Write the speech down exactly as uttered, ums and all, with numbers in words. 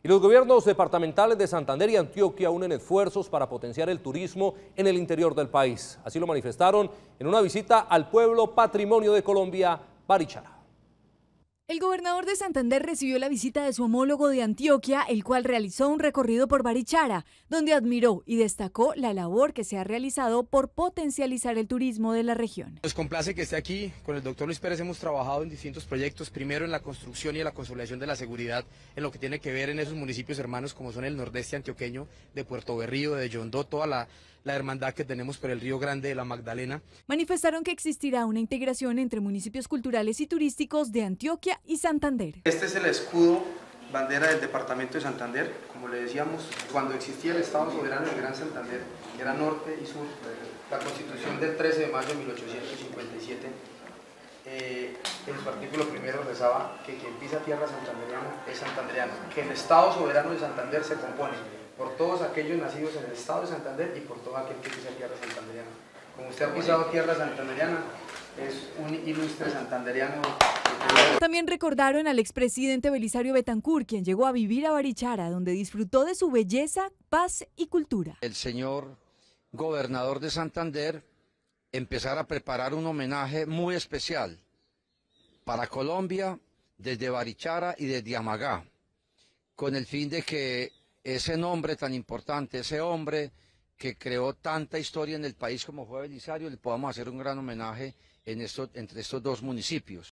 Y los gobiernos departamentales de Santander y Antioquia unen esfuerzos para potenciar el turismo en el interior del país. Así lo manifestaron en una visita al pueblo patrimonio de Colombia, Barichara. El gobernador de Santander recibió la visita de su homólogo de Antioquia, el cual realizó un recorrido por Barichara, donde admiró y destacó la labor que se ha realizado por potencializar el turismo de la región. Nos complace que esté aquí. Con el doctor Luis Pérez hemos trabajado en distintos proyectos, primero en la construcción y en la consolidación de la seguridad, en lo que tiene que ver en esos municipios hermanos como son el nordeste antioqueño, de Puerto Berrío, de Yondó, toda la, la hermandad que tenemos por el Río Grande de la Magdalena. Manifestaron que existirá una integración entre municipios culturales y turísticos de Antioquia y Santander. Este es el escudo bandera del departamento de Santander. Como le decíamos, cuando existía el Estado soberano del Gran Santander, que era norte y sur, la Constitución del trece de mayo de mil ochocientos cincuenta y siete, eh, en su artículo primero rezaba que quien pisa tierra santanderiana es santanderiano, que el Estado soberano de Santander se compone por todos aquellos nacidos en el Estado de Santander y por todo aquel que pisa tierra santanderiana. Como usted ha pisado tierra santanderiana, es un ilustre santanderiano. También recordaron al expresidente Belisario Betancur, quien llegó a vivir a Barichara, donde disfrutó de su belleza, paz y cultura. El señor gobernador de Santander empezar a preparar un homenaje muy especial para Colombia desde Barichara y desde Amagá, con el fin de que ese nombre tan importante, ese hombre que creó tanta historia en el país como fue Belisario, le podamos hacer un gran homenaje en esto, entre estos dos municipios.